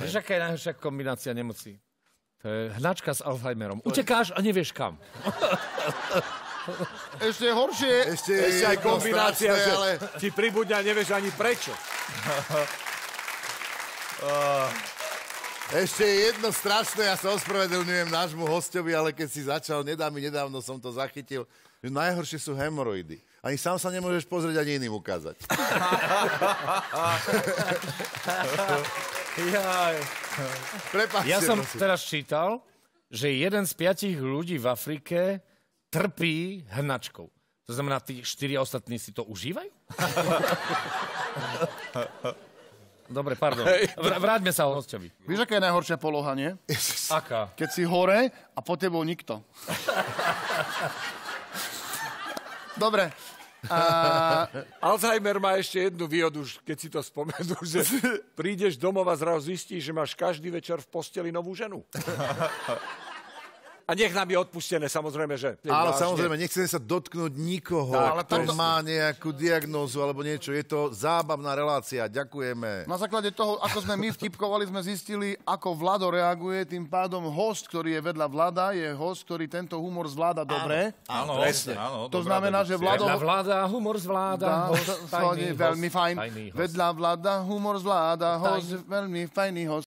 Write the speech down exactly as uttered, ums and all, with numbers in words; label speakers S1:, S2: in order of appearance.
S1: Vieš, aká je najhoršia kombinácia nemocí? To je hnačka s Alzheimerom. Utekáš a nevieš kam.
S2: Ešte horšie.
S3: Ešte,
S4: Ešte aj kombinácia,
S3: strašné,
S4: že
S3: ale...
S4: ti pribudne a nevieš ani prečo.
S3: Ešte je jedno strašné, ja sa ospravedlňujem nášmu hostovi, ale keď si začal, nedá mi, nedávno som to zachytil, že najhoršie sú hemoroidy. Ani sám sa nemôžeš pozrieť, ani iným ukázať.
S1: Jaj.
S3: Prepáčte,
S1: Ja som
S3: prosím.
S1: teraz čítal, že jeden z piatich ľudí v Afrike trpí hnačkou. To znamená, tí štyri ostatní si to užívajú? Dobre, pardon. Vr- vráťme sa o hostovi.
S2: Vieš, aká je najhoršia poloha, nie?
S1: Aká?
S2: Keď si hore a po tebou nikto. Dobre. A...
S4: Alzheimer má ešte jednu výhodu, keď si to spomenul, že prídeš domov a zrazu zistíš, že máš každý večer v posteli novú ženu. A nech nám je odpustené, samozrejme, že...
S3: Áno,
S4: vážne.
S3: samozrejme, nechcem sa dotknúť nikoho,
S2: ale
S3: kto
S2: toto-
S3: má nejakú diagnózu alebo niečo. Je to zábavná relácia, ďakujeme.
S2: Na základe toho, ako sme my vtipkovali, sme zistili, ako Vlado reaguje. Tým pádom host, ktorý je vedľa Vlada, je host, ktorý tento humor zvláda dobre.
S5: Áno,
S4: presne.
S5: áno.
S2: To
S5: dobrá
S2: znamená, že
S5: dedukcia.
S2: Vlado...
S1: Vedľa vláda, humor zvláda,
S2: Dá,
S1: host,
S2: to- to
S1: tajný
S2: je
S1: host,
S2: veľmi fajn.
S1: tajný host.
S2: Vedľa Vlada, humor zvláda, host, veľmi fajný host.